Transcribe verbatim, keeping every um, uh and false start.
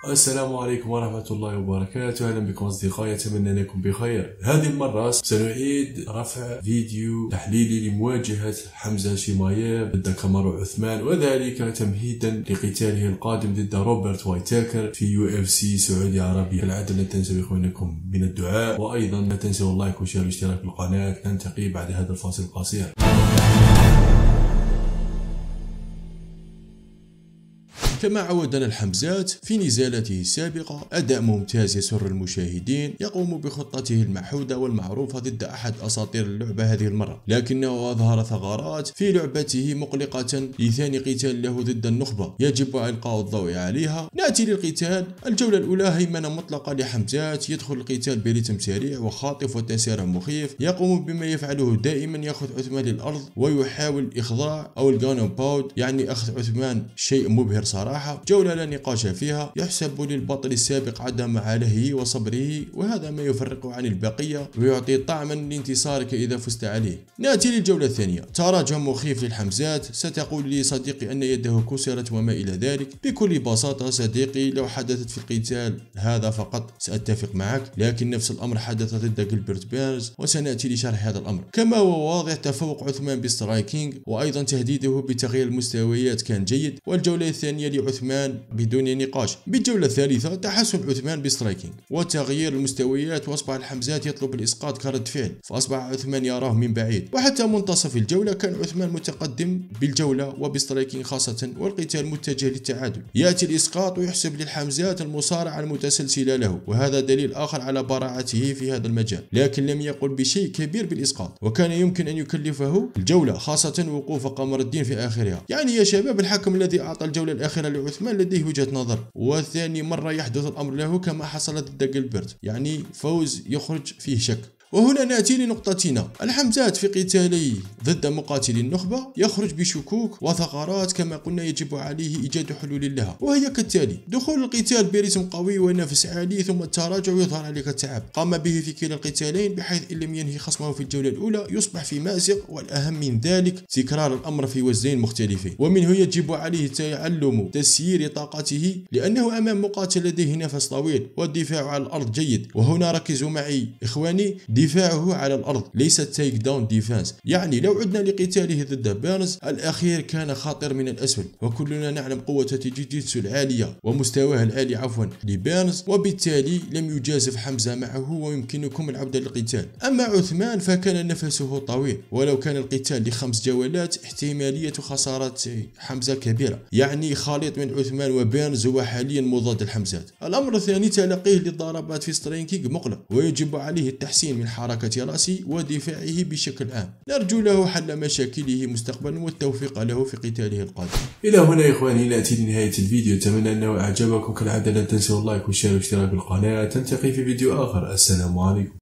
السلام عليكم ورحمة الله وبركاته. أهلا بكم أصدقائي، أتمنى أنكم بخير. هذه المرة سنعيد رفع فيديو تحليلي لمواجهة حمزة شيمايف ضد كامارو عثمان، وذلك تمهيدا لقتاله القادم ضد روبرت وايتاكر في يو اف سي سعودي عربية. كالعادة لا تنسوا إخوانكم من الدعاء، وأيضا لا تنسوا اللايك والشير والاشتراك في القناة. نلتقي بعد هذا الفاصل القصير. كما عودنا الحمزات في نزالاته السابقة أداء ممتاز يسر المشاهدين، يقوم بخطته المعهودة والمعروفة ضد أحد أساطير اللعبة هذه المرة، لكنه أظهر ثغرات في لعبته مقلقة لثاني قتال له ضد النخبة يجب إلقاء الضوء عليها. نأتي للقتال. الجولة الأولى هيمنة مطلقة لحمزات، يدخل القتال برتم سريع وخاطف وتسارع مخيف، يقوم بما يفعله دائما، يأخذ عثمان للأرض ويحاول إخضاع أو الجانو باود، يعني أخذ عثمان شيء مبهر صراحة. جولة لا نقاش فيها، يحسب للبطل السابق عدم عليه وصبره، وهذا ما يفرقه عن البقية ويعطي طعما لانتصارك إذا فزت عليه. نأتي للجولة الثانية. تراجع مخيف للحمزات. ستقول لي صديقي أن يده كسرت وما إلى ذلك. بكل بساطة صديقي، لو حدثت في القتال هذا فقط سأتفق معك، لكن نفس الأمر حدث ضد جيلبرت بيرنز، وسنأتي لشرح هذا الأمر. كما هو واضح تفوق عثمان بسترايكينج، وأيضا تهديده بتغيير المستويات كان جيد. والجولة الثانية عثمان بدون نقاش. بالجولة الثالثة تحسن عثمان بسترايكينج وتغيير المستويات، واصبح الحمزات يطلب الاسقاط كرد فعل، فاصبح عثمان يراه من بعيد. وحتى منتصف الجولة كان عثمان متقدم بالجولة وبسترايكينج خاصة، والقتال متجه للتعادل. ياتي الاسقاط ويحسب للحمزات المصارعة المتسلسلة له، وهذا دليل اخر على براعته في هذا المجال، لكن لم يقل بشيء كبير بالاسقاط، وكان يمكن ان يكلفه الجولة، خاصة وقوف قمر الدين في اخرها. يعني يا شباب، الحكم الذي اعطى الجولة الاخيرة لعثمان لديه وجهة نظر، وثاني مرة يحدث الأمر له كما حصل ضد جيلبرت، يعني فوز يخرج فيه شك. وهنا نأتي لنقطتنا. الحمزات في قتالي ضد مقاتلي النخبة يخرج بشكوك وثغرات، كما قلنا يجب عليه إيجاد حلول لها، وهي كالتالي: دخول القتال برتم قوي ونفس عالي، ثم التراجع يظهر عليك التعب. قام به في كلا القتالين، بحيث إن لم ينهي خصمه في الجولة الأولى يصبح في مأزق، والأهم من ذلك تكرار الأمر في وزنين مختلفين. ومنه يجب عليه تعلم تسيير طاقته، لأنه أمام مقاتل لديه نفس طويل، والدفاع على الأرض جيد. وهنا ركزوا معي إخواني، دفاعه على الأرض ليس تيك داون ديفانس. يعني لو عدنا لقتاله ضد بيرنز الأخير كان خاطر من الأسفل، وكلنا نعلم قوة جوجيتسو العالية ومستواه العالي عفوا لبيرنز، وبالتالي لم يجازف حمزة معه، ويمكنكم العودة للقتال. أما عثمان فكان نفسه طويل، ولو كان القتال لخمس جولات احتمالية خسارة حمزة كبيرة، يعني خليط من عثمان وبيرنز هو حاليا مضاد الحمزات. الأمر الثاني، تلقيه للضربات في سترايكينج مقلق، ويجب عليه التحسين من حركة رأسه ودفاعه بشكل عام. نرجو له حل مشاكله مستقبلا، والتوفيق له في قتاله القادم. إلى هنا إخواني نأتي لنهاية الفيديو، أتمنى أنه أعجبكم. كالعادة لا تنسوا اللايك والشير والاشتراك بالقناة. تلتقي في فيديو آخر. السلام عليكم.